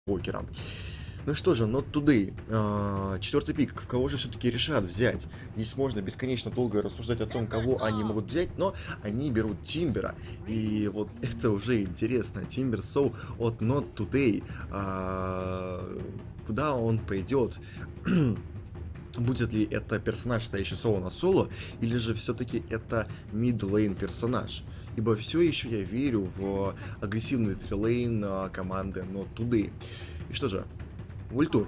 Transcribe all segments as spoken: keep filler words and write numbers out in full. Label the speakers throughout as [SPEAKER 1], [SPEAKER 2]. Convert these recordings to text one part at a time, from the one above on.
[SPEAKER 1] Покера. Ну что же, Not Today. А, четвертый пик. В кого же все-таки решат взять? Здесь можно бесконечно долго рассуждать о том, кого они могут взять, но они берут Тимбера. И вот это уже интересно. Тимбер Соу от Not Today. А, куда он пойдет? Будет ли это персонаж, стоящий соло на соло, или же все-таки это мид-лейн персонаж? Ибо все еще я верю в агрессивный трилейн а, команды Not Today. И что же, Вультур,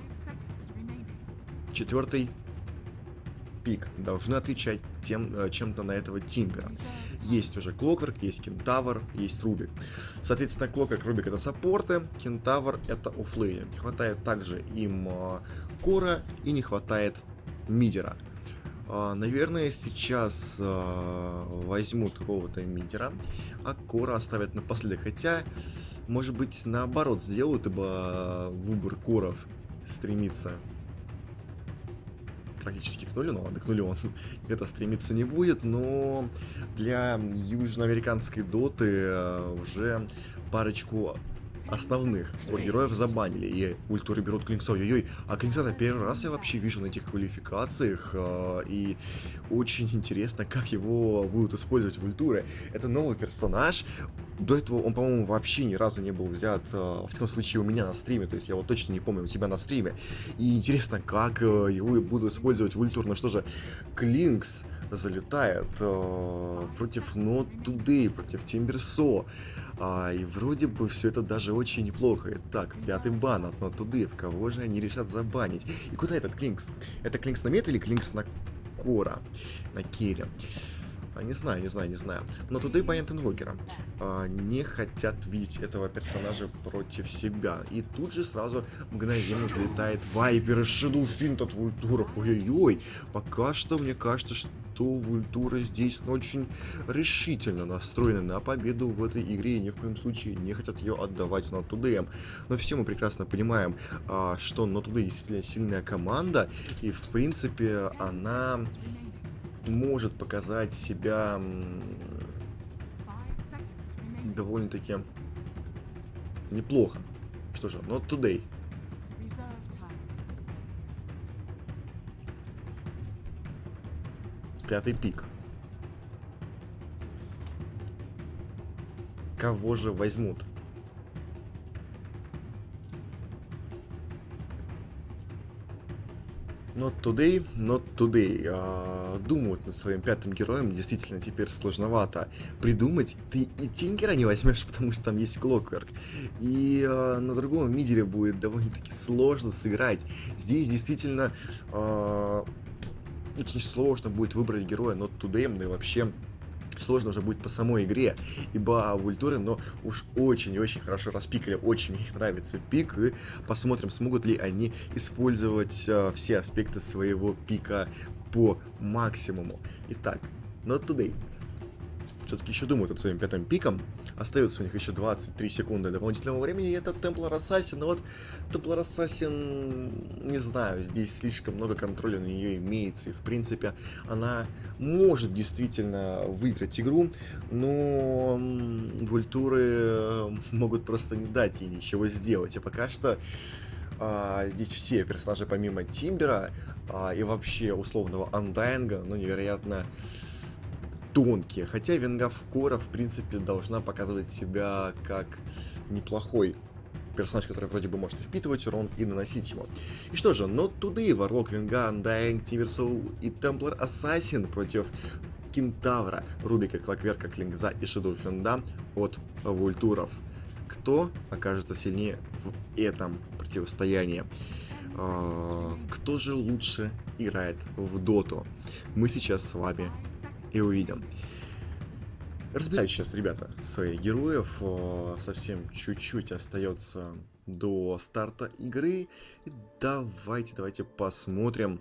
[SPEAKER 1] четвертый пик, должны отвечать тем, э, чем-то на этого Тимбера. Есть уже Клокверк, есть Кентавр, есть Рубик. Соответственно, Клокверк, Рубик это саппорты, Кентавр это оффлейнер. Не хватает также им э, Кора и не хватает мидера. Uh, наверное, сейчас uh, возьмут какого-то мидера, а Кора оставят напоследок. Хотя, может быть, наоборот сделают, ибо выбор Коров стремится практически к нулю, но ладно, к нулю он где-то стремиться не будет, но для южноамериканской доты uh, уже парочку основных вот, героев забанили, и ультуры берут Клинкса. Ой-ой-ой, а Клинкса-то первый раз я вообще вижу на этих квалификациях, э, и очень интересно, как его будут использовать в ультуре. Это новый персонаж, до этого он, по-моему, вообще ни разу не был взят, э, в таком случае, у меня на стриме, то есть я вот точно не помню у тебя на стриме, и интересно, как э, его будут использовать в ультур. Ну что же, Клинкс залетает э, против Not Today, против Тимберсо. А, и вроде бы все это даже очень неплохо. Итак, пятый бан от Not Today. В кого же они решат забанить? И куда этот Клинкс? Это Клинкс на мет или Клинкс на Кора? На Керри? А, не знаю, не знаю, не знаю. Но Today банят инвокера. А, не хотят видеть этого персонажа против себя. И тут же сразу мгновенно залетает Вайпер и Шеду финт от Вультуров. Ой-ой-ой. Пока что мне кажется, что то Вультура здесь очень решительно настроены на победу в этой игре и ни в коем случае не хотят ее отдавать Not Today. Но все мы прекрасно понимаем, а, что Not Today действительно сильная команда, и в принципе она может показать себя довольно-таки неплохо. Что же, Not Today. Пятый пик. Кого же возьмут? Not Today, Not Today. А, думают над своим пятым героем действительно теперь сложновато придумать. Ты и Тингера не возьмешь, потому что там есть Клокверк. И а, на другом мидере будет довольно-таки сложно сыграть. Здесь действительно а, очень сложно будет выбрать героя Not Today, ну и вообще сложно уже будет по самой игре, ибо в ультуре, но уж очень и очень хорошо распикали, очень мне нравится пик, и посмотрим, смогут ли они использовать э, все аспекты своего пика по максимуму. Итак, Not Today. Все-таки еще думают над своим пятым пиком. Остается у них еще двадцать три секунды дополнительного времени. И это Темплар Ассасин. Но вот Темплар Ассасин, не знаю, здесь слишком много контроля на нее имеется. И в принципе она может действительно выиграть игру. Но вультуры могут просто не дать ей ничего сделать. И пока что а, здесь все персонажи помимо Тимбера а, и вообще условного Андайнга, ну невероятно тонкие. Хотя Венгав Кора, в принципе, должна показывать себя как неплохой персонаж, который вроде бы может впитывать урон и наносить его. И что же, Not Today, Варлок, Венга, Undying, Тимберсоу и Темплар Ассасин против Кентавра, Рубика, Клокверка, Клинкза и Шедоу Финда от Вультуров. Кто окажется сильнее в этом противостоянии? Кто же лучше играет в доту? Мы сейчас с вами и увидим. Разбираю сейчас, ребята, своих героев. Совсем чуть-чуть остается до старта игры. И давайте, давайте посмотрим,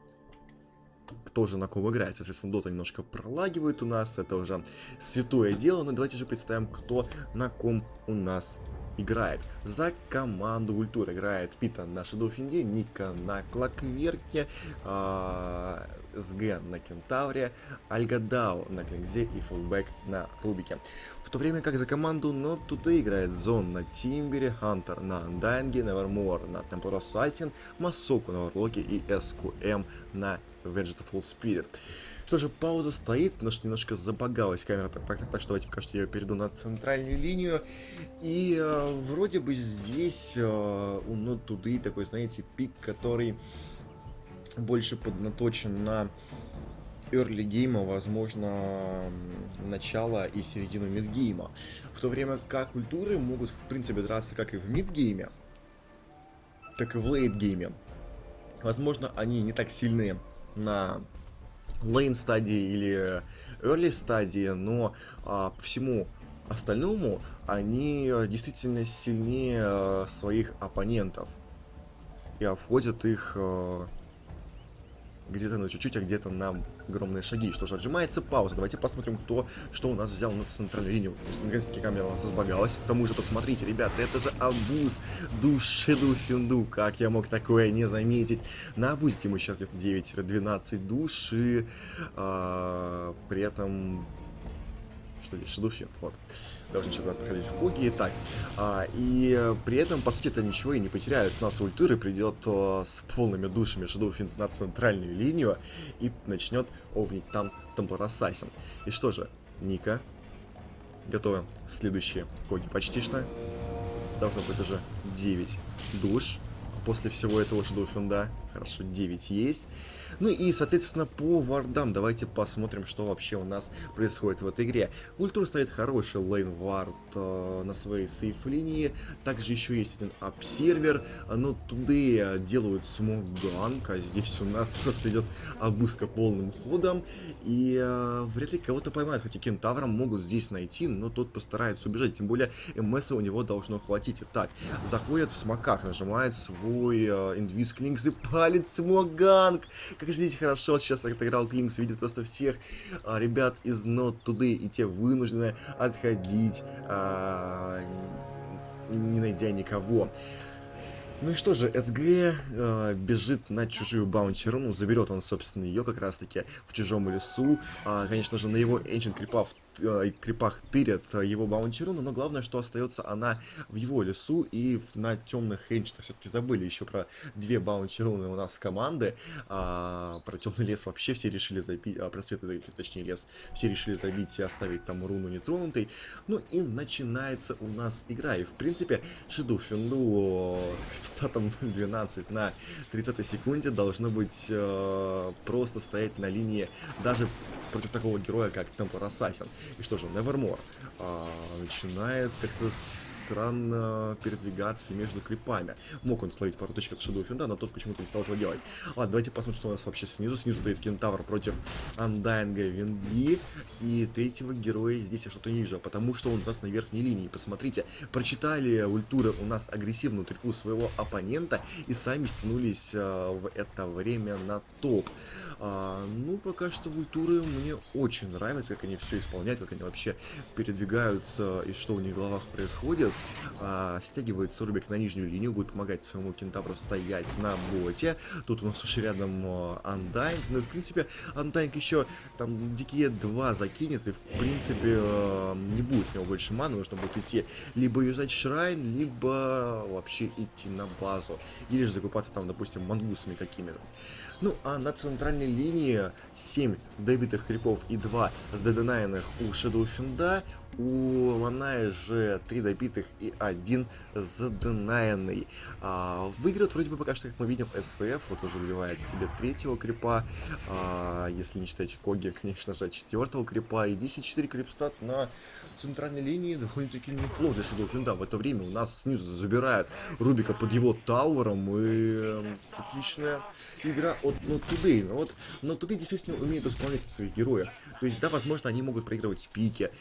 [SPEAKER 1] кто же на ком играет. Соответственно, дота немножко пролагивает у нас. Это уже святое дело. Но давайте же представим, кто на ком у нас играет. За команду Ультур играет Пита на Шадоуфинде, Ника на Клокверке, э, СГ на Кентавре, Альгадау на Клинзе и Фулбэк на Рубике. В то время как за команду Not Today играет Зон на Тимбере, Хантер на Андайнге, Невермор на Темплар Ассасин, Масоку на Варлоке и эс кью эм на Vegetable Spirit. Что же, пауза стоит, потому что немножко забагалась камера, так, так, так что давайте пока что я перейду на центральную линию. И э, вроде бы здесь э, у Not Today такой, знаете, пик, который больше поднаточен на early гейма, возможно, начало и середину мидгейма. В то время как ультуры могут, в принципе, драться как и в мидгейме, так и в лейтгейме. Возможно, они не так сильны на лейн стадии или early стадии, но а, по всему остальному они а, действительно сильнее а, своих оппонентов и обходят их а, где-то на чуть-чуть, а где-то на огромные шаги. Что же, отжимается пауза. Давайте посмотрим, кто что у нас взял на центральную линию. Наконец-таки камера у нас разбагалась. К тому же, посмотрите, ребята, это же абуз души Дуфинду. Как я мог такое не заметить? На абузе ему сейчас где-то девять-двенадцать души. А, при этом... Что здесь? Шадоуфинд, вот. Должен что-то проходить в Коги. Так, а, и при этом, по сути, это ничего и не потеряют. У нас ультуры придет а, с полными душами Шадоуфинд на центральную линию и начнет овнить там Темплар Ассасин. И что же, Ника готова. Следующие Коги почти что. Должно быть уже девять душ после всего этого Шадоуфинда. Хорошо, девять есть. Ну и, соответственно, по вардам давайте посмотрим, что вообще у нас происходит в этой игре. У Ультур стоит хороший лейн-вард э, на своей сейф-линии. Также еще есть один обсервер. Но туда делают смог-ганк, а здесь у нас просто идет обуска полным ходом. И э, вряд ли кого-то поймают, хотя Кентавра могут здесь найти, но тот постарается убежать. Тем более МС у него должно хватить. Итак, заходит в смоках, нажимает свой э, инвиз Клинкс и палит смог-ганк. Как же здесь хорошо сейчас отыграл Клинкс, видит просто всех а, ребят из Not Today, и те вынуждены отходить, а, не найдя никого. Ну и что же, СГ э, бежит на чужую баунти-руну, заберет он, собственно, ее как раз-таки в чужом лесу. А, конечно же, на его Ancient крипах, э, крипах тырят его баунти-руну, но главное, что остается она в его лесу, и в, на темных Ancient все-таки забыли еще про две баунти-руны у нас команды. А, про темный лес вообще все решили забить, а, про светлый, точнее, лес, все решили забить и оставить там руну нетронутой. Ну и начинается у нас игра, и в принципе, Шадоуфинду с статом двенадцать на тридцатой секунде должно быть э, просто стоять на линии даже против такого героя, как Темплар Ассасин. И что же, Невермор э, начинает как-то странно передвигаться между крипами. Мог он словить пару точек от Шадоуфинда, но тот почему-то не стал этого делать. Ладно, давайте посмотрим, что у нас вообще снизу. Снизу стоит Кентавр против Андайнга Винги. И третьего героя здесь я что-то не вижу, потому что он у нас на верхней линии. Посмотрите, прочитали ультуры у нас агрессивную трику своего оппонента и сами стянулись а, в это время на топ. А, ну, пока что в ультуры мне очень нравится, как они все исполняют, как они вообще передвигаются и что у них в головах происходит. А, стягивается Рубик на нижнюю линию, будет помогать своему Кентавру стоять на боте. Тут у нас уже рядом Андайнг. Ну и в принципе Андайнг еще там дикие два закинет, и в принципе не будет у него больше маны, нужно будет идти либо юзать Шрайн, либо вообще идти на базу. Или же закупаться там, допустим, мангусами какими-то. Ну, а на центральной линии семь добитых крипов и два заденайных у Шадоуфинда. У Маная же три добитых и один заденайный. А, выиграет вроде бы пока что, как мы видим, СФ. Вот уже добивает себе третьего крипа. А, если не считать Коги, конечно же, четвертого крипа. И десять четыре крипстат на центральной линии довольно-таки неплохо для Шадоуфинда. В это время у нас снизу забирают Рубика под его тауэром. И э, отличная игра от Not Today. Но вот Not Today действительно умеет исполнять своих героев. То есть, да, возможно, они могут проигрывать пики,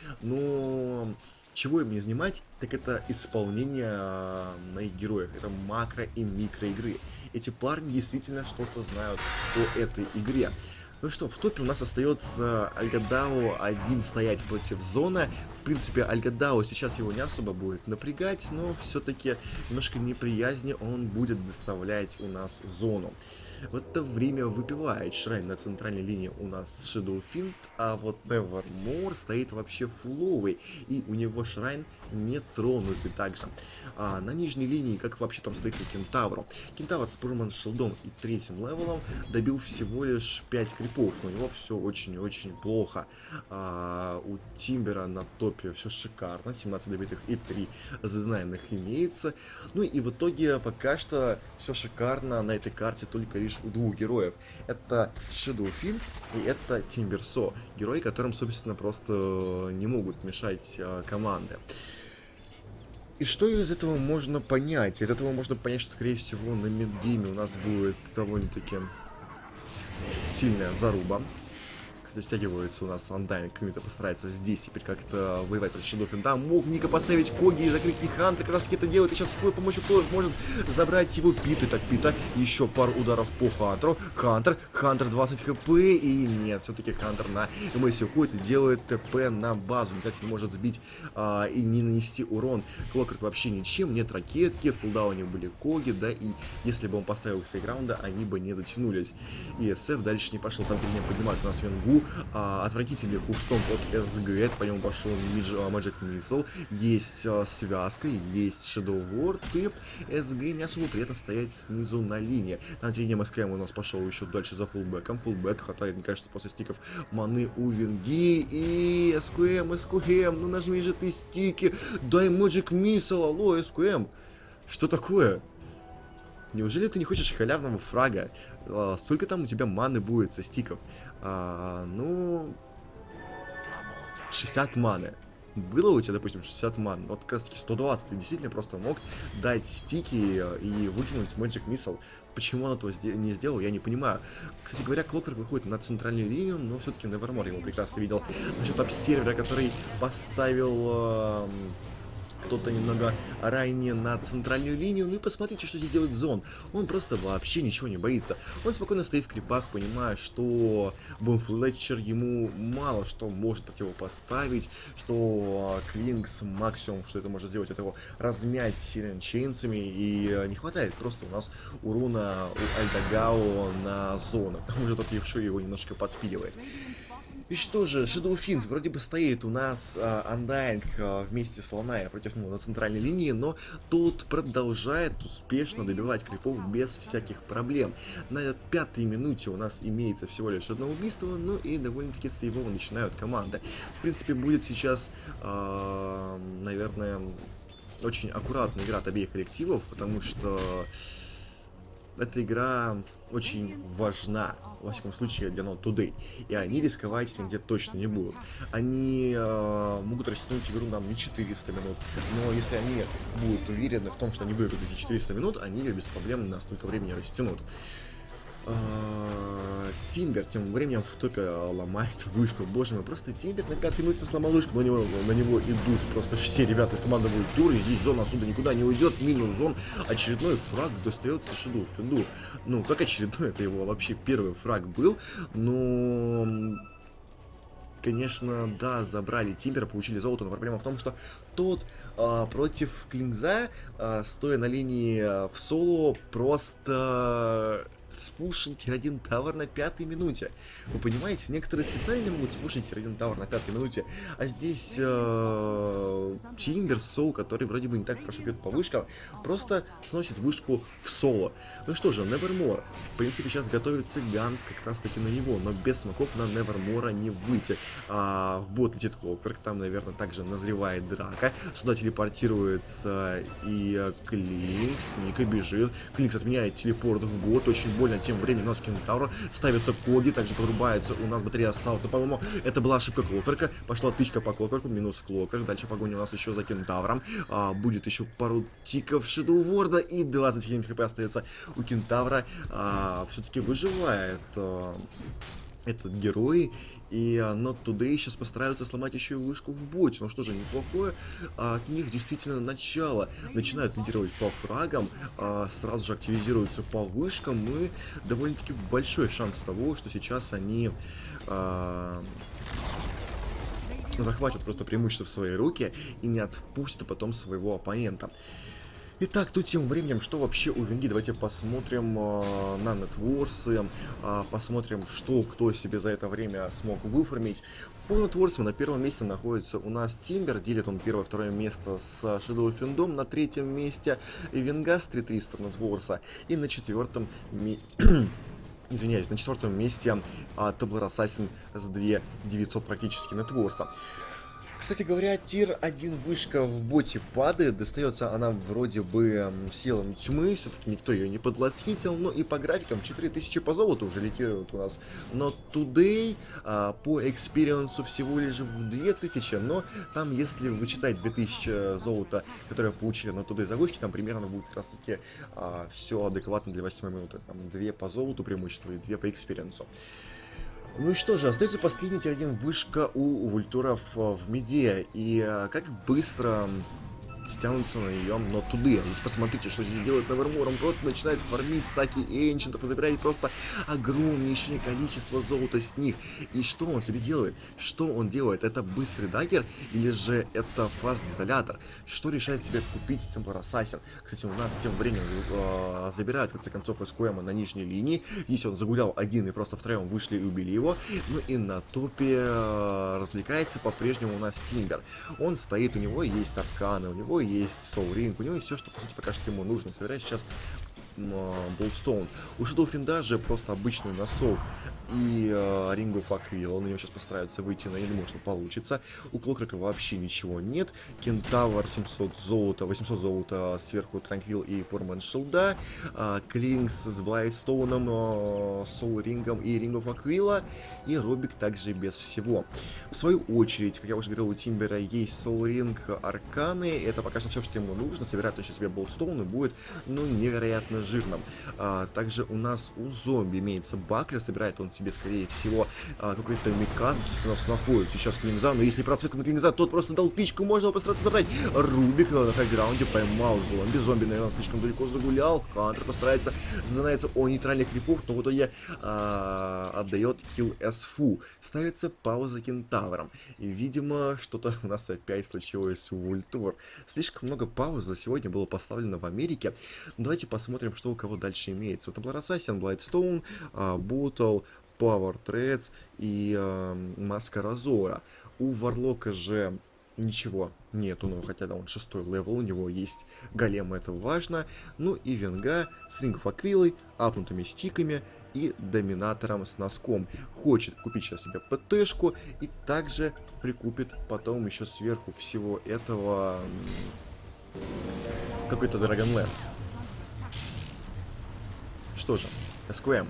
[SPEAKER 1] но чего им не занимать, так это исполнение на их героях. Это макро и микро игры. Эти парни действительно что-то знают о этой игре. Ну что, в топе у нас остается Альгадау один стоять против Зона. В принципе, Альгадао сейчас его не особо будет напрягать, но все-таки немножко неприязни он будет доставлять у нас зону. В это время выпивает Шрайн на центральной линии у нас Shadow Fiend, а вот Nevermore стоит вообще фуловый, и у него Шрайн не тронутый также. А на нижней линии, как вообще там стоит Кентавр? Кентавр с Пурман Шилдом и третьим левелом добил всего лишь пять крипов, но у него все очень-очень плохо. А у Тимбера на топе все шикарно, семнадцать добитых и три зазнайных имеется. Ну и в итоге пока что все шикарно на этой карте только лишь у двух героев. Это Shadow Fiend и это Тимберсо. Герои, которым, собственно, просто не могут мешать а, команды. И что из этого можно понять? Из этого можно понять, что, скорее всего, на мидгейме у нас будет довольно-таки сильная заруба. Кстати, стягивается у нас Undying, кому-то постарается здесь теперь как-то воевать против Shadow Fiend. Да, мог Ника поставить Коги и закрыть Нихантер, как раз таки это делает. И сейчас с какой помощью кто может забрать его Пита. Так, Пита, еще пару ударов по Хантеру. Хантер, Хантер двадцать хп. И нет, все-таки Хантер на эм эс уходит и делает ТП на базу. Никак не может сбить а, и не нанести урон. Клокерк вообще ничем, нет ракетки. В кулдауне были Коги, да, и если бы он поставил их с играунда, они бы не дотянулись. И эс эф дальше не пошел. Там не поднимают у нас Венгу. А, отвратительный хукстомп от эс джи, по нему пошел Magic Missile, есть а, связка, есть Shadow Ward, и эс джи не особо приятно стоять снизу на линии. На линии МСКМ у нас пошел еще дальше за фулбэком, фулбэк хватает, мне кажется, после стиков маны у Венги, и СКМ, СКМ, ну нажми же ты стики, дай Magic Missile, алло, СКМ, что такое? Неужели ты не хочешь халявного фрага? А, сколько там у тебя маны будет со стиков? А, ну... шестьдесят маны. Было у тебя, допустим, шестьдесят ман, вот как раз таки сто двадцать. Ты действительно просто мог дать стики и выкинуть Magic Missile. Почему он этого не сделал, я не понимаю. Кстати говоря, Клокерк выходит на центральную линию, но все-таки Nevermore его прекрасно видел. Насчет топ-сервера, который поставил... кто-то немного ранее на центральную линию. Ну и посмотрите, что здесь делает Зон. Он просто вообще ничего не боится. Он спокойно стоит в крипах, понимая, что Бон Флетчер ему мало что может противопоставить, что Клинкс максимум, что это может сделать, это его размять сиренчейнсами, и не хватает просто у нас урона у Альдагао на зону. К тому же тот еще его немножко подпиливает. И что же, Shadow Fiend вроде бы стоит у нас uh, Undying uh, вместе с Ланая против него на центральной линии, но тот продолжает успешно добивать крипов без всяких проблем. На пятой минуте у нас имеется всего лишь одно убийство, ну и довольно-таки сейвово начинают команды. В принципе, будет сейчас, uh, наверное, очень аккуратная игра от обеих коллективов, потому что эта игра очень важна, во всяком случае, для Not Today. И они рисковать нигде точно не будут. Они э, могут растянуть игру нам не четыреста минут, но если они будут уверены в том, что они выиграют эти четыреста минут, они их без проблем на столько времени растянут. Тимбер тем временем в топе ломает вышку. Боже мой, просто Тимбер на пятой минуте сломал вышку, на него, на него идут просто все ребята из команды будут туры. Здесь зона отсюда никуда не уйдет, минус зон. Очередной фраг достается Shadow Fiend. Ну, как очередной, это его вообще первый фраг был, но... Конечно, да, забрали Тимбера, получили золото, но проблема в том, что тот а, против Клинкса, а, стоя на линии а, в соло, просто спушил тир один тавер на пятой минуте. Вы понимаете, некоторые специально могут спушить тир один тавер на пятой минуте, а здесь э, Тимберсо, который вроде бы не так хорошо бьет по вышкам, просто сносит вышку в соло. Ну что же, Nevermore. В принципе, сейчас готовится ганг как раз таки на него, но без смоков на Nevermore не выйти. А в бот летит Клокверк, там, наверное, также назревает драка. Сюда телепортируется и Клинкс, Ника бежит. Клинкс отменяет телепорт в бот, очень больно. Тем временем у нас Кентавра ставится Коги, также подрубается у нас батарея Ассалта. По-моему, это была ошибка Клокверка. Пошла тычка по Клокверку, минус Клокверк. Дальше погоня у нас еще за Кентавром. А, будет еще пару тиков Shadow Ward, и двадцать семь хп остается у Кентавра. А, все-таки выживает а, этот герой. И Not Today сейчас постараются сломать еще и вышку в боте. Ну что же, неплохое. А, от них действительно начало. Начинают лидировать по фрагам. А, сразу же активизируются по вышкам. И довольно-таки большой шанс того, что сейчас они... А, захватит просто преимущество в свои руки и не отпустит потом своего оппонента. Итак, тут тем временем, что вообще у Венги? Давайте посмотрим э, на нетворсы, э, посмотрим, что кто себе за это время смог выформить. По нетворсам на первом месте находится у нас Тимбер, делит он первое, второе место с Shadow Findom, на третьем месте Венгас три триста нетворса, и на четвертом месте... Извиняюсь, на четвертом месте а, Tabler Assassin с две тысячи девятьсот практически нетворса. Кстати говоря, тир один вышка в боте падает, достается она вроде бы силам тьмы, все-таки никто ее не подлосхитил, но и по графикам четыре тысячи по золоту уже летируют у нас. Но Today а, по экспириенсу всего лишь в две тысячи, но там, если вычитать две тысячи золота, которые получили на Today за вышки, там примерно будет как раз таки а, все адекватно для восьмой минуты. Там две по золоту преимущества и две по экспириенсу. Ну и что же, остается последний тир один вышка у вультуров в миде. И как быстро стянутся на нее, но туды. Здесь посмотрите, что здесь делает Невермор. Он просто начинает фармить стаки энчентов и забирает просто огромнейшее количество золота с них. И что он себе делает? Что он делает? Это быстрый даггер или же это фаст-дизолятор? Что решает себе купить Templar Assassin? Кстати, у нас тем временем э, забирает в конце концов Эскуэма на нижней линии. Здесь он загулял один и просто втроем вышли и убили его. Ну и на топе э, развлекается по-прежнему у нас Тимбер. Он стоит, у него есть арканы, у него есть Soul Ring, у него есть все, что по сути пока что ему нужно. Собирает сейчас Болдстоун. У Shadow Fiend же просто обычный носок и э, Ring of Aquila. Он на него сейчас постарается выйти, но я не думаю, что получится. У Клокрока вообще ничего нет. Кентавр семьсот золота, восемьсот золота сверху Транквил и Форман Шилда. Э, Клинкс с Блайдстоуном, э, Soul Рингом и Ring of Aquila. И Робик также без всего. В свою очередь, как я уже говорил, у Тимбера есть Soul Ring, Арканы. Это пока что все, что ему нужно. Собирает он сейчас себе Болдстоун и будет, ну, невероятно жирным. А, также у нас у зомби имеется Баклер. Собирает он себе, скорее всего, а, какой-то Микас. У нас находит сейчас Клинза. Но если процветка на Клинза, тот просто дал тычку. Можно его постараться забрать. Рубик на хайграунде поймал зомби. Зомби, наверное, слишком далеко загулял. Хантер постарается задонается о нейтральных крипов. Но в итоге а, отдает килл Эсфу. Ставится пауза Кентавром. И, видимо, что-то у нас опять случилось у Вультур. Слишком много пауз за сегодня было поставлено в Америке. Но давайте посмотрим, что у кого дальше имеется. У Templar Assassin, Блайдстоун, Бутл, Power Threads и э, Маска Разора. У Варлока же ничего нету, но хотя да, он шестой левел, у него есть голем, это важно. Ну и Венга с Рингов Аквилой, апнутыми стиками и доминатором с носком. Хочет купить сейчас себе ПТшку и также прикупит потом еще сверху всего этого какой-то Dragonlance. Что же, эс кью эм.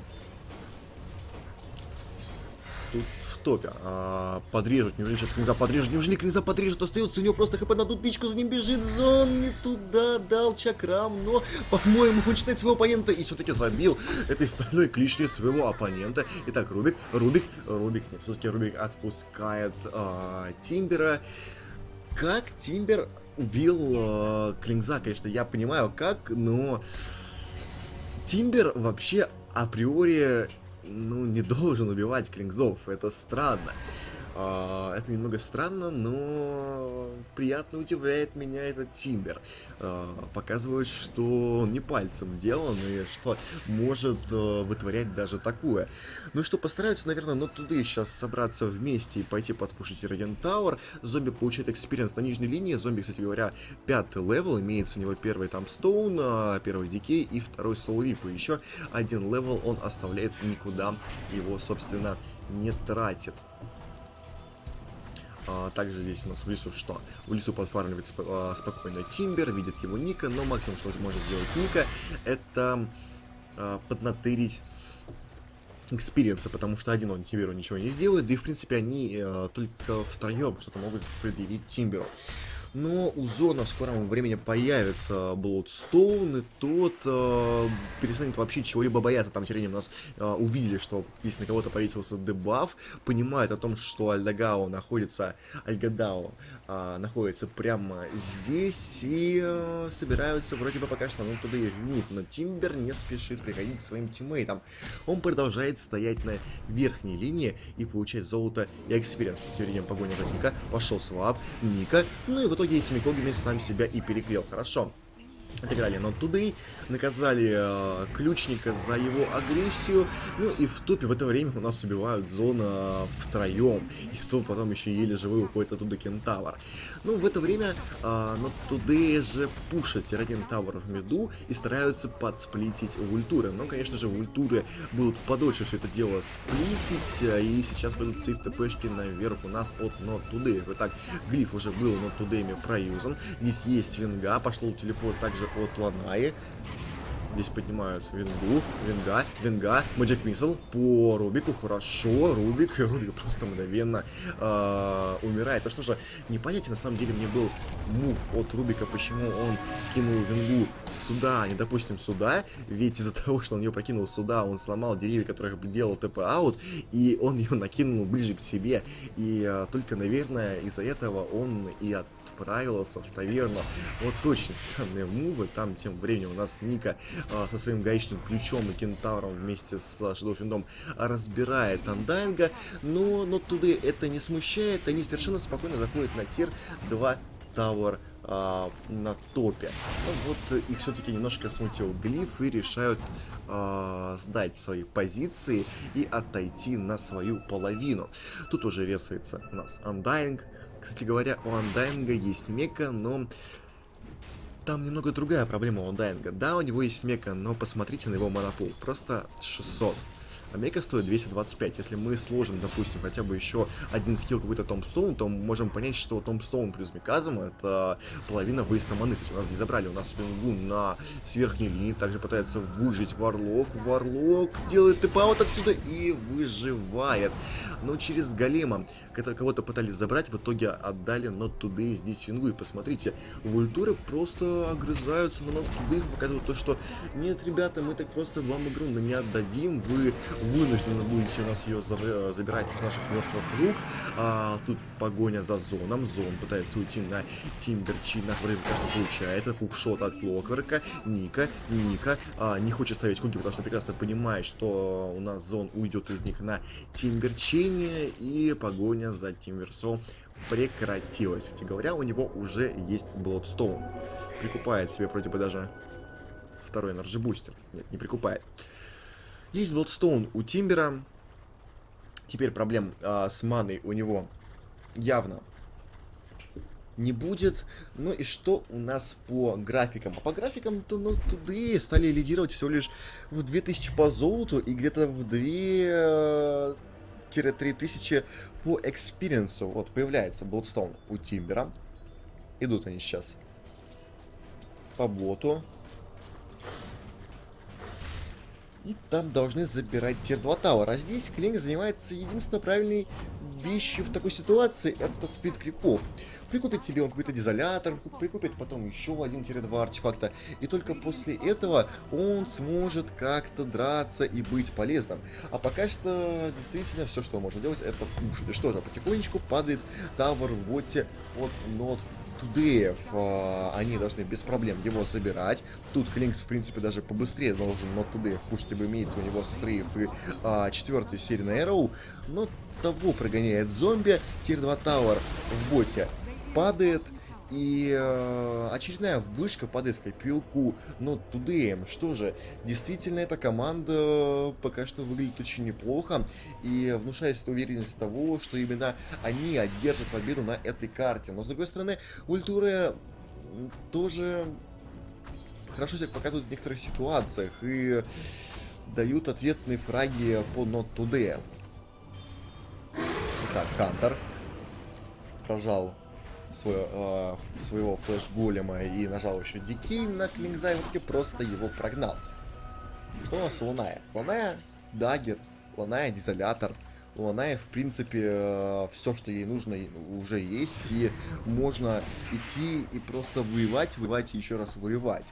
[SPEAKER 1] Тут в топе. А, подрежут. Неужели сейчас Клинза подрежут? Неужели Клинза подрежут? Остается у него просто хп на одну тычку. За ним бежит Зон. Не туда дал чакрам. Но, по-моему, он считает своего оппонента. И все-таки забил этой стальной клешней своего оппонента. Итак, Рубик, Рубик, Рубик. Нет, все-таки Рубик отпускает а, Тимбера. Как Тимбер убил а, Клинза? Конечно, я понимаю как, но Тимбер вообще априори, ну, не должен убивать Клинкзов. Это странно. Uh, это немного странно, но приятно удивляет меня этот Тимбер. Uh, показывает, что он не пальцем делан и что может uh, вытворять даже такое. Ну что, постараются, наверное, но туда сейчас собраться вместе и пойти подпушить Radiant Tower. Зомби получает экспириенс на нижней линии. Зомби, кстати говоря, пятый левел. Имеется у него первый Тамстоун, uh, первый Дикей и второй Soul Reap. И еще один левел он оставляет, никуда его, собственно, не тратит. А, также здесь у нас в лесу что? В лесу подфармливает сп а, спокойно Тимбер, видит его Ника, но максимум, что может сделать Ника, это а, поднатырить экспириенса, потому что один он Тимберу ничего не сделает, да и в принципе они а, только втроем что-то могут предъявить Тимберу. Но у Зона в скором времени появится Bloodstone, и тот э, перестанет вообще чего-либо бояться. Там тем у нас э, увидели, что здесь на кого-то повесился дебаф, понимают о том, что Альдагао находится, Альгадао э, находится прямо здесь, и э, собираются вроде бы пока что, ну, туда и жмут. Но Тимбер не спешит приходить к своим тиммейтам. Он продолжает стоять на верхней линии и получать золото и экспириенс. Тем временем погоня за Ника, пошел свап, Ника, ну и в итоге этими когами сам себя и переклеил. Хорошо. Отыграли Not Today, наказали э, ключника за его агрессию, ну и в топе в это время у нас убивают Зона втроем, и в топ потом еще еле живой уходит оттуда Кентавр. Ну в это время э, Not Today же пушат Тиротин Тавр в миду и стараются подсплитить ультуры, но конечно же ультуры будут подольше все это дело сплитить, и сейчас пойдут сейф ТПшки наверх у нас от Not Today. Итак, глиф уже был Not Today проюзан, здесь есть винга, пошло телепорт также от Ланаи. Здесь поднимают вингу, винга, винга, Magic Missile по Рубику, хорошо, Рубик, Рубик просто мгновенно э, умирает. А что же, непонятен на самом деле мне был мув от Рубика, почему он кинул вингу сюда, а не, допустим, сюда, ведь из-за того, что он ее прокинул сюда, он сломал деревья, которых делал ТП-аут, и он ее накинул ближе к себе, и э, только, наверное, из-за этого он и отправился в таверну. Вот очень странные мувы, там тем временем у нас Ника со своим гаечным ключом и кентавром вместе с Шадоуфиндом разбирает Андайнга, но, но туда это не смущает, они совершенно спокойно заходят на тир два Тауэр а, на топе. Ну, вот их все-таки немножко смутил глиф и решают а, сдать свои позиции и отойти на свою половину. Тут уже ресается у нас Андайнг. Кстати говоря, у Андайнга есть мека, но там немного другая проблема у Андайнга. Да, у него есть мека, но посмотрите на его монопол. Просто шестьсот. А мека стоит двести двадцать пять. Если мы сложим, допустим, хотя бы еще один скилл какой-то Томстоун, то мы можем понять, что Томстоун плюс Меказм это половина выезда маны. Кстати, у нас здесь забрали. У нас вингу на с верхней линии. Также пытается выжить Варлок. Варлок делает тэп-аут отсюда и выживает. Но через голема, который кого-то пытались забрать, в итоге отдали Not Today здесь вингу. И посмотрите, вультуры просто огрызаются на Not Today, показывают то, что нет, ребята, мы так просто вам игру не отдадим, вы вынуждены будете у нас ее забирать из наших мертвых рук. А, тут погоня за Зоном. Зон пытается уйти на Тимберчи, на вроде конечно получается. Хукшот от Клокверка. Ника, Ника а, не хочет ставить куки, потому что прекрасно понимает, что у нас Зон уйдет из них на Тимберчи. И погоня за Тимверсом прекратилась. Кстати говоря, у него уже есть Bloodstone. Прикупает себе вроде бы даже второй энерджи бустер. Нет, не прикупает. Есть Bloodstone у Тимбера. Теперь проблем а, с маной у него явно не будет. Ну и что у нас по графикам? А по графикам то ну, туды стали лидировать всего лишь в две тысячи по золоту и где-то в две-три тысячи по экспириенсу. Вот появляется Bloodstone у Тимбера. Идут они сейчас по боту. И там должны забирать тир два Тауэр. А здесь Клинк занимается единственно правильной вещью в такой ситуации. Это спид крипов. Прикупит себе он какой-то дезолятор, прикупит потом еще один тир два артефакта. И только после этого он сможет как-то драться и быть полезным. А пока что действительно все, что он может делать, это пушить. И что же, потихонечку падает Тауэр в боте от Not Today. Они должны без проблем его забирать. Тут Клинкс, в принципе, даже побыстрее должен Not Today пушить, ибо имеется у него стрейф и а, четвертую серию на Arrow. Но того прогоняет зомби. Тир два Тауэр в боте падает. И э, очередная вышка падает в копилку Not Today. Что же, действительно, эта команда пока что выглядит очень неплохо. И внушает уверенность того, что именно они одержат победу на этой карте. Но с другой стороны, ультуры тоже хорошо себя показывают в некоторых ситуациях. И дают ответные фраги по Not Today. Итак, Хантер прожал Свой, э, своего флеш-голема и нажал еще дикей на Клинкза, и вот таки просто его прогнал. Что у нас у Ланая? Ланая, Даггер, Ланая, Дезолятор. у Ланаев, в принципе, все, что ей нужно, уже есть, и можно идти и просто воевать, воевать и еще раз воевать.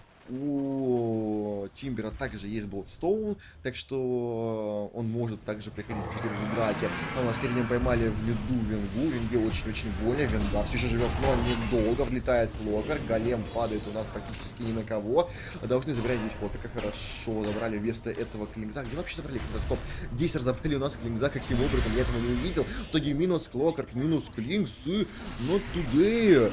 [SPEAKER 1] У Тимбера также есть Bloodstone, так что он может также приходить теперь в драке. А у нас Тиринем поймали в меду Венгу. Венге очень-очень больно. Венга все еще живет, но недолго. Влетает Клокер. Голем падает у нас практически ни на кого. Должны забирать здесь Клокера. Хорошо. Забрали вместо этого Клинкза. Где вообще забрали Клинкза? Стоп. Здесь разобрали у нас Клинкза. Каким образом? Я этого не увидел. В итоге минус Клокер, минус Клинкс. И not today.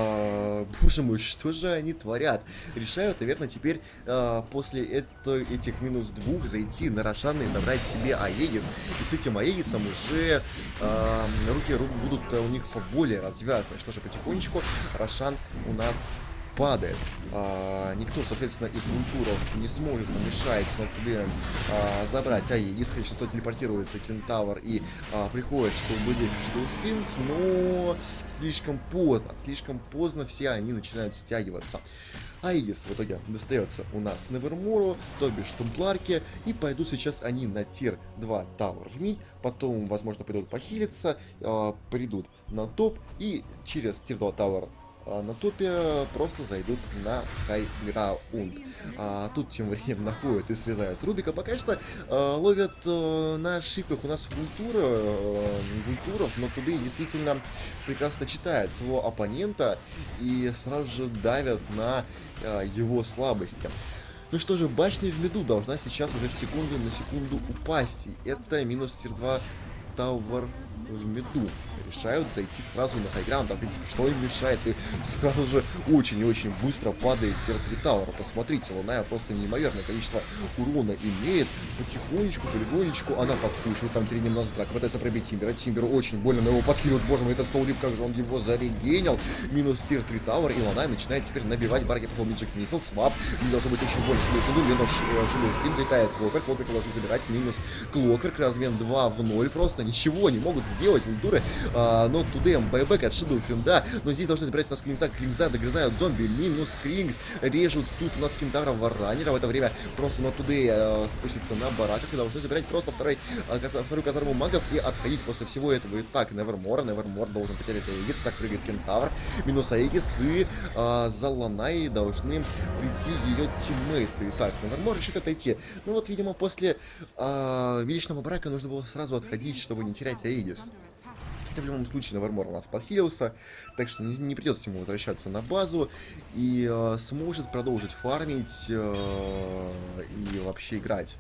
[SPEAKER 1] А, боже мой, что же они творят? Решают, наверное, теперь э, после это, этих минус двух зайти на Рошана и забрать себе Аегис. И с этим Аегисом уже э, руки рук будут у них поболее развязаны. Что же, потихонечку Рошан у нас падает. А, никто, соответственно, из вультуров не сможет помешать Нотблем а, забрать Аегис. Конечно, что телепортируется Кентавр и а, приходит, чтобы здесь Шилфинг, но слишком поздно. Слишком поздно все они начинают стягиваться. Аегис в итоге достается у нас Невермору, то бишь Темпларке, и пойдут сейчас они на тир два Тауэр в мид, потом, возможно, пойдут похилиться, э, придут на топ, и через тир два Тауэр э, на топе просто зайдут на хайграунд. А тут тем временем находят и срезают Рубика. Пока что э, ловят э, на ошибках у нас вультура, э, вультуров, но туда действительно прекрасно читает своего оппонента и сразу же давят на э, его слабости. Ну что же, башня в меду должна сейчас уже секунду на секунду упасть. И это минус тир два Тауэр в меду. Решают зайти сразу на хайграунд. А в принципе, что им мешает? И сразу же очень и очень быстро падает тир три Тауэра. Посмотрите, Ланая просто неимоверное количество урона имеет. Потихонечку, полигонечку она подкушивает. Там Тиринем нас драк пытается пробить Тимбера. Тимберу очень больно, но его подкидывают. Боже мой, этот Соулип, как же он его зарегенил. Минус тир три Тауэр. И Ланая начинает теперь набивать барги по Magic Missile. Свап. Не должно быть очень больно. Шилуфин летает Клокер. Клокер должен забирать. Минус Клокер. Размен два в ноль. Просто ничего не могут сделать вультуры. Но туда байбек от Шилуфинда. Но здесь должны забирать у нас Клинкза. Клинкза догрызают зомби. Минус Клинкс. Режут тут у нас Кентавра Варанера. В это время просто но туда пустится на бараках. И должны забирать просто второй, вторую казарму магов и отходить после всего этого. Итак, Невермор. Невермор должен потерять Аегис. Так прыгает Кентавр. Минус Аегис. И а, за Ланаей должны прийти ее тиммейты. Итак, Невермор решит отойти. Ну вот, видимо, после а, величного брака нужно было сразу отходить, чтобы не терять Аегис. Хотя в любом случае Невермор у нас подхилился, так что не, не придется ему возвращаться на базу и э, сможет продолжить фармить э, и вообще играть.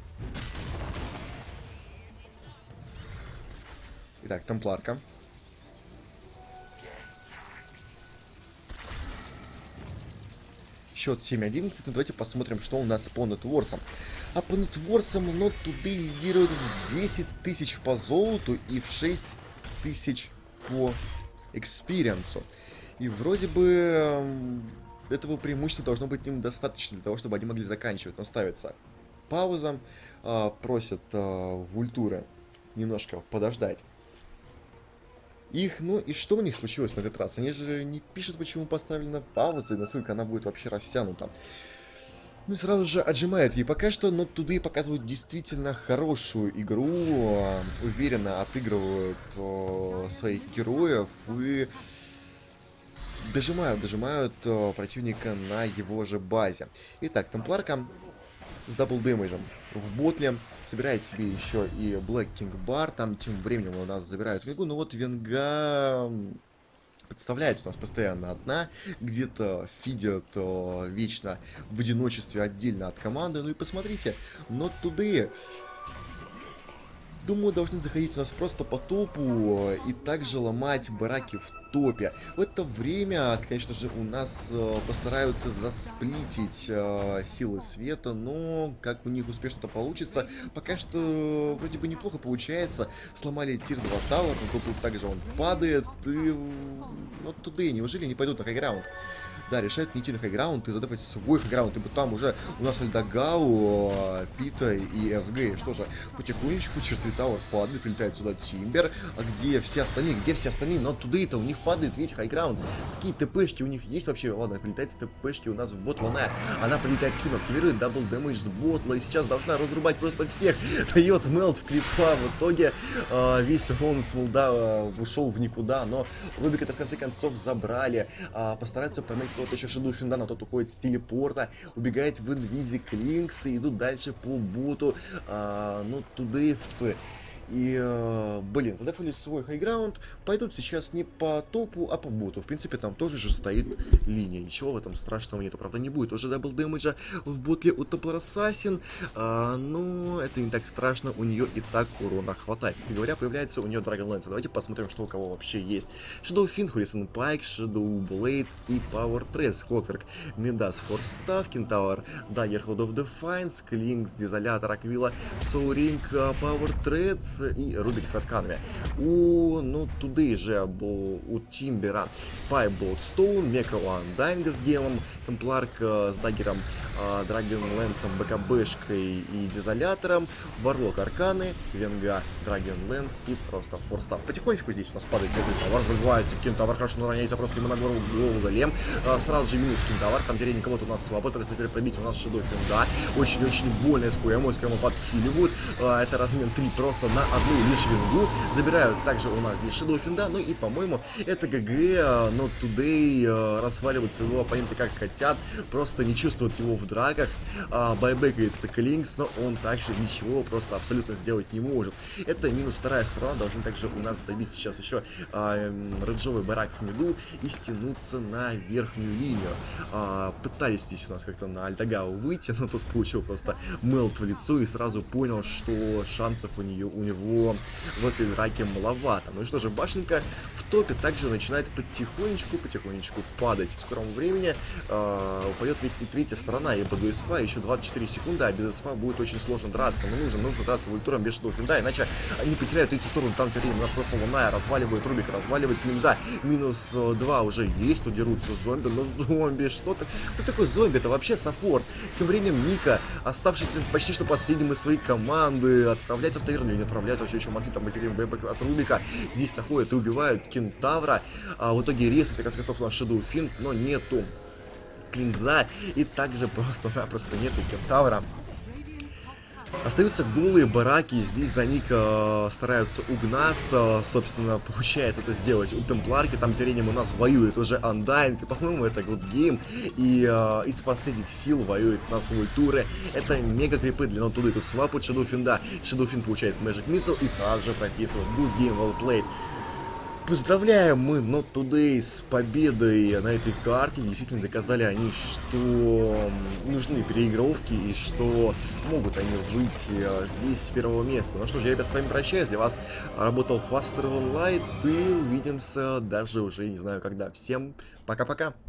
[SPEAKER 1] Итак, Темпларка. Счет семь одиннадцать. Ну, давайте посмотрим, что у нас по нетворсам. А по нетворсам Not Today лидирует в десять тысяч по золоту и в шесть тысяч по экспириенсу. И вроде бы этого преимущества должно быть им достаточно для того, чтобы они могли заканчивать. Но ставится пауза. Э, просят э, вультуры немножко подождать их. Ну и что у них случилось на этот раз? Они же не пишут, почему поставлена пауза и насколько она будет вообще растянута. Ну и сразу же отжимают. И пока что Not Today показывают действительно хорошую игру. Уверенно отыгрывают о, своих героев и дожимают, дожимают о, противника на его же базе. Итак, Темпларка с дабл дэмэджем в ботле собирает себе еще и Black King Bar. Там тем временем у нас забирают Венгу. Но вот Венга представляется у нас постоянно одна, где-то фидит о, вечно в одиночестве отдельно от команды. Ну и посмотрите, Not Today, думаю, должны заходить у нас просто по топу и также ломать бараки в топе. В это время, конечно же, у нас э, постараются засплитить э, силы света, но как у них успешно-то получится, пока что вроде бы неплохо получается. Сломали тир два Тауэр, но тут также он падает, и вот туда, неужели не пойдут на хайграунд? Да, решают не идти на хайграунд и задавать свой хайграунд, ибо там уже у нас Альдагау, Пита и СГ. Что же, потихонечку через три Тауэр падает, прилетает сюда Тимбер. А где все остальные? Где все остальные? Но туда это у них падает весь хайграунд. Какие ТПшки у них есть вообще? Ладно, прилетает с ТПшки у нас в бот Луна. Она прилетает в спину, активирует дабл дэмэдж с ботла и сейчас должна разрубать просто всех. Дает мелт в крипа. В итоге э, весь урон с молда э, ушел в никуда, но Рубика-то в конце концов забрали. Э, постараются поймать кого-то еще Shadow Fiend, но тот уходит с телепорта, убегает в инвизе Клинкс и идут дальше по боту. Э, ну, тудеевцы. И, э, блин, задефали свой хайграунд, пойдут сейчас не по топу, а по боту. В принципе, там тоже же стоит линия, ничего в этом страшного нету. Правда, не будет уже дабл дэмэджа в ботле у Templar Assassin, а, но это не так страшно, у нее и так урона хватает. Кстати говоря, появляется у нее Dragonlance. Давайте посмотрим, что у кого вообще есть. Shadow Fiend, Horizon Pike, Shadow Blade и Power Threads, Clockwork, Midas, Force Staff, Kentaur, Dagger, Hold of Defiance, Klings, Дезолятор, Аквила, Soul Ring, Power Threads и Рубик с арканами. У, ну, туды же был у Тимбера Пайболт Стоун, Мека у Андайнга с гемом, Темпларк с даггером, Драгон Лэнсом, БКБшкой и Дезолятором, Варлок арканы, Венга, Драгон Лэнс и просто Форстав. Потихонечку здесь у нас падает Кентавр, врывается Кентавр, хорошо нароняется просто ему на голову, голову залем. А, сразу же минус Кентавр, там теперь кого-то у нас свободно, теперь пробить у нас Shadow Fiend, да, очень-очень больно, с Куэмой, с Куэмой подхиливают. А, это размен три просто на одну лишь вингу. Забирают также у нас здесь Shadow Fiend, ну и, по-моему, это ГГ, но Today разваливают своего оппонента как хотят, просто не чувствуют его в драках. А, байбекается Клинкс, но он также ничего просто абсолютно сделать не может. Это минус вторая сторона, должны также у нас добить сейчас еще а, рыджовый барак в миду и стянуться на верхнюю линию. А, пытались здесь у нас как-то на Альтагау выйти, но тут получил просто мелт в лицо и сразу понял, что шансов у нее у него в этой драке маловато. Ну и что же, башенка в топе также начинает потихонечку, потихонечку падать. В скором времени э, упадет ведь и третья сторона, ибо до СФА еще двадцать четыре секунды, а без СФА будет очень сложно драться. Но нужно, нужно драться ультуром без Shadow Fiend, иначе они потеряют третью сторону. Там теперь у нас просто Луна разваливает Рубик, разваливает Клинза. Минус два уже есть, тут дерутся зомби, но зомби, что то кто такой зомби? Это вообще саппорт. Тем временем Ника, оставшийся почти что последним из своей команды, отправляется в таверну, не отправляется все еще Максим, там материал от Рубика. Здесь находят и убивают Кентавра. А в итоге рез, это, как сказал, на Shadow Fiend, но нету Клинза. И также просто-напросто нету Кентавра. Остаются голые бараки, здесь за них э, стараются угнаться, собственно, получается это сделать у Темпларки, там зрением у нас воюет уже Undying, и, по-моему, это Good Game, и э, из последних сил воюет на свой туры, это мега крипы для ноутуды, тут свапут Shadow Fiend, Shadow Fiend получает Magic Missile и сразу же прописывает Good Game, well played. Поздравляем мы Not Today с победой на этой карте. Действительно доказали они, что нужны переигровки и что могут они выйти здесь с первого места. Ну что же, ребят, с вами прощаюсь. Для вас работал Faster One Light. И увидимся даже уже не знаю когда. Всем пока-пока.